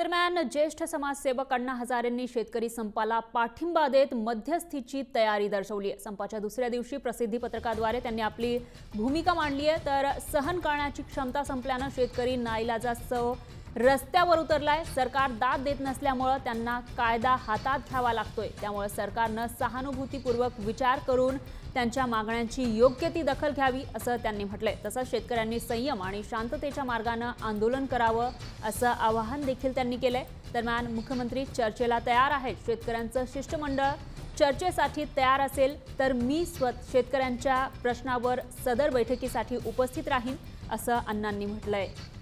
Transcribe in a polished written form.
दरम्यान ज्येष्ठ समाजसेवक अण्णा हजारेंनी शेतकरी संपाला पाठिंबा देत मध्यस्थीची तयारी दर्शवली आहे। संपाच्या दुसऱ्या दिवशी प्रसिद्धी पत्रकाद्वारे त्यांनी आपली भूमिका मांडली आहे। तर सहन करण्याची क्षमता संपल्याने शेतकरी नाईलाजास्तव रस्त्यावर उतरलाय। सरकार दाद देत नसल्यामुळे त्यांना कायदा हातात घ्यावा लागतोय। त्यामुळे सरकारने सहानुभूतीपूर्वक विचार करून त्यांच्या मागण्यांची योग्य ती दखल घ्यावी असं त्यांनी म्हटलंय। तसंच शेतकऱ्यांनी संयम आणि शांततेच्या मार्गाने आंदोलन करावं असं आवाहन देखील त्यांनी केलंय। दरम्यान मुख्यमंत्री चर्चेला तयार आहेत। शेतकऱ्यांचं शिष्टमंडळ चर्चेसाठी तयार असेल तर मी शेतकऱ्यांच्या प्रश्नावर सदर बैठकीसाठी उपस्थित राहीन असं अण्णांनी म्हटलंय।